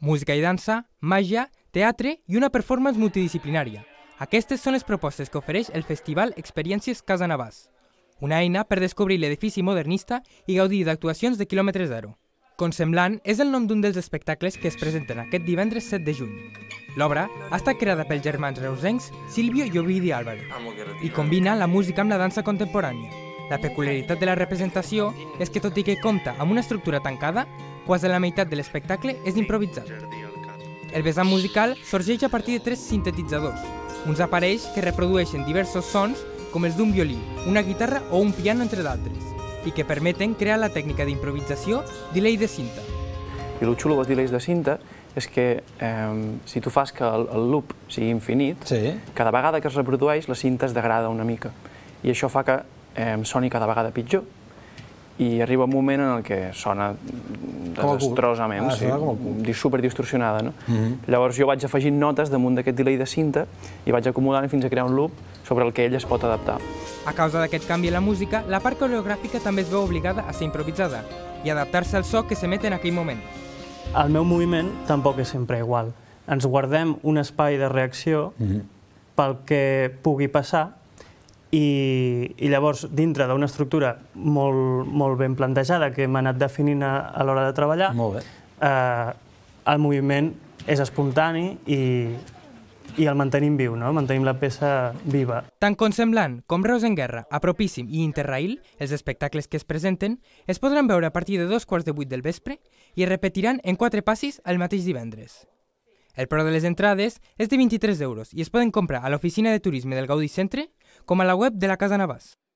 música i dansa, màgia, teatre i una performance multidisciplinària. Aquestes són les propostes que ofereix el Festival Experiències Casa Navàs, una eina per descobrir l'edifici modernista i gaudir d'actuacions de quilòmetre zero. Consemblant és el nom d'un dels espectacles que es presenten aquest divendres 7 de juny. L'obra ha estat creada pels germans reusencs Silvio i Ovidi Álvaro i combina la música amb la dansa contemporània. La peculiaritat de la representació és que, tot i que compta amb una estructura tancada, quasi la meitat de l'espectacle és improvisat. El vessant musical sorgeix a partir de 3 sintetitzadors, uns aparells que reprodueixen diversos sons com els d'un violí, una guitarra o un piano, entre d'altres, i que permeten crear la tècnica d'improvisació delay de cinta. I el xulo dels delays de cinta és que si tu fas que el loop sigui infinit, cada vegada que es reprodueix la cinta es degrada una mica i això fa que soni cada vegada pitjor i arriba un moment en què sona desastrosament, superdistorsionada. Llavors jo vaig afegint notes damunt d'aquest delay de cinta i vaig acumulant fins a crear un loop sobre el que ell es pot adaptar. A causa d'aquest canvi en la música, la part coreogràfica també es veu obligada a ser improvisada i adaptar-se al so que s'emet en aquell moment. El meu moviment tampoc és sempre igual. Ens guardem un espai de reacció pel que pugui passar i llavors, dintre d'una estructura molt ben plantejada que hem anat definint a l'hora de treballar, el moviment és espontani i el mantenim viu, mantenim la peça viva. Tant Consemblant com Reus en Guerra, Apropíssim i Interrail, els espectacles que es presenten, es podran veure a partir de 7:15 del vespre i es repetiran en 4 passis el mateix divendres. El preu de les entrades és de 23 € i es poden comprar a l'oficina de turisme del Gaudí Centre com a la web de la Casa Navàs.